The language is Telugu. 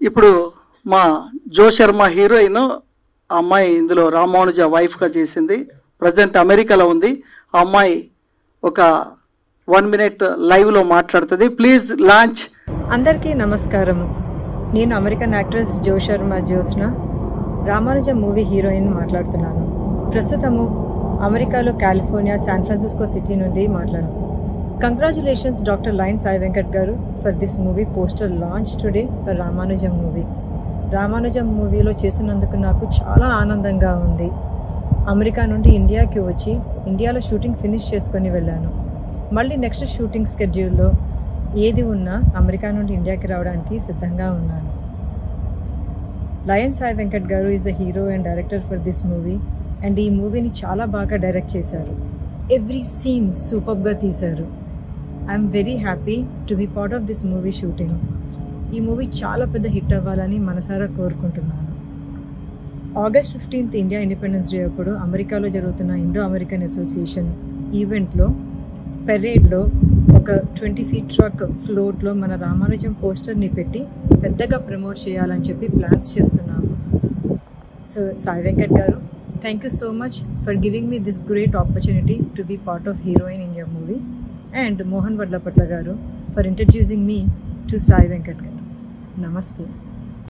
ఇప్పుడు మా జో శర్మ హీరోయిన్ ఆ అమ్మాయి ఇందులో రామానుజ వైఫ్గా చేసింది. ప్రజెంట్ అమెరికాలో ఉంది. ఆ అమ్మాయి ఒక 1 minute లైవ్లో మాట్లాడుతుంది. Please launch. అందరికీ నమస్కారం. నేను American actress Jo Sharma Jyotsna Ramanuja movie heroine మాట్లాడుతున్నాను. ప్రస్తుతము అమెరికాలో కాలిఫోర్నియా శాన్ ఫ్రాన్సిస్కో సిటీ నుండి మాట్లాడాను. Congratulations doctor lion Sai Venkat garu for this movie poster launch today for Ramanujam movie. Ramanujam మూవీలో చేసినందుకు నాకు చాలా ఆనందంగా ఉంది. అమెరికా నుండి ఇండియాకి వచ్చి ఇండియాలో షూటింగ్ ఫినిష్ చేసుకొని వెళ్ళాను. మళ్ళీ నెక్స్ట్ షూటింగ్ స్కెడ్యూల్లో ఏది ఉన్నా అమెరికా నుండి ఇండియాకి రావడానికి సిద్ధంగా ఉన్నాను. Lion Sai Venkat garu is the hero and director for this movie and ఈ మూవీని చాలా బాగా డైరెక్ట్ చేశారు. ఎవ్రీ సీన్ సూపర్గా తీశారు. I'm very happy to be part of this movie shooting. ఈ మూవీ చాలా పెద్ద హిట్ అవ్వాలని మనసారా కోరుకుంటున్నాను. August 15th India independence day అప్పుడు అమెరికాలో జరుగుతున్న ఇండో అమెరికన్ అసోసియేషన్ ఈవెంట్లో పెరేడ్లో ఒక 20 feet ట్రక్ ఫ్లోట్లో మన రామానుజం పోస్టర్ని పెట్టి పెద్దగా ప్రమోట్ చేయాలని చెప్పి ప్లాన్స్ చేస్తున్నాము. So Sai Venkat garu, thank you so much for giving me this great opportunity to be part of heroine in your movie and Mohan Vadlapatla garu for introducing me to Sai Venkat garu. నమస్తే.